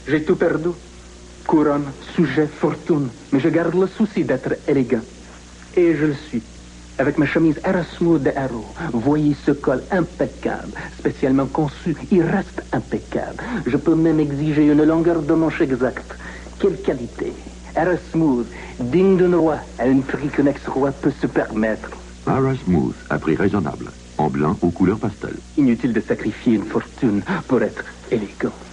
J'ai tout perdu. Couronne, sujet, fortune. Mais je garde le souci d'être élégant. Et je le suis. Avec ma chemise Erasmus de Arrow. Voyez ce col impeccable. Spécialement conçu. Il reste impeccable. Je peux même exiger une longueur de manche exacte. Quelle qualité. Erasmus, digne d'un roi, à un prix qu'un ex-roi peut se permettre. Erasmus, à prix raisonnable. En blanc aux couleurs pastel. Inutile de sacrifier une fortune pour être élégant.